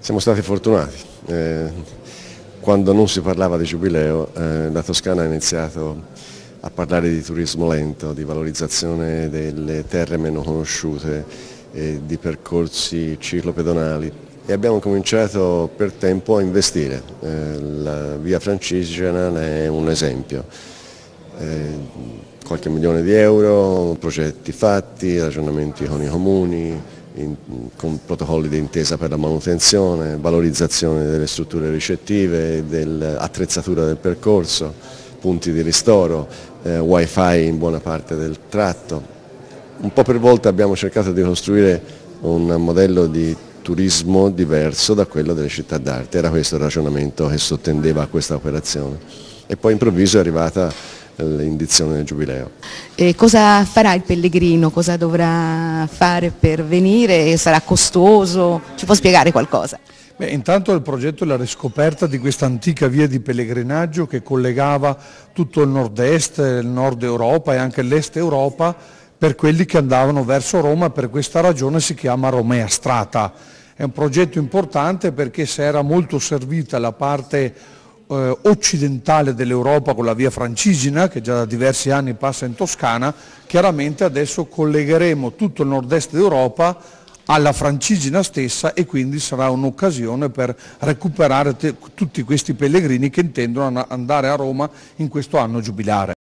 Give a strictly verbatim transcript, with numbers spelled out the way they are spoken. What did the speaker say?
Siamo stati fortunati. Eh, quando non si parlava di Giubileo, eh, la Toscana ha iniziato a parlare di turismo lento, di valorizzazione delle terre meno conosciute, eh, di percorsi ciclopedonali e abbiamo cominciato per tempo a investire. Eh, la via Francigena ne è un esempio. Eh, qualche milione di euro, progetti fatti, ragionamenti con i comuni, in, con protocolli di intesa per la manutenzione, valorizzazione delle strutture ricettive, dell'attrezzatura del percorso, punti di ristoro, eh, wifi in buona parte del tratto. Un po' per volta abbiamo cercato di costruire un modello di turismo diverso da quello delle città d'arte, era questo il ragionamento che sottendeva a questa operazione. E poi improvviso è arrivata l'indizione del Giubileo. E cosa farà il pellegrino? Cosa dovrà fare per venire? Sarà costoso? Ci può spiegare qualcosa? Beh, intanto il progetto è la riscoperta di questa antica via di pellegrinaggio che collegava tutto il nord-est, il nord Europa e anche l'est Europa per quelli che andavano verso Roma, per questa ragione si chiama Romea Strata. È un progetto importante perché si era molto servita la parte eh, occidentale dell'Europa con la via Francigena, che già da diversi anni passa in Toscana. Chiaramente adesso collegheremo tutto il nord-est d'Europa alla Francigena stessa e quindi sarà un'occasione per recuperare tutti questi pellegrini che intendono andare a Roma in questo anno giubilare.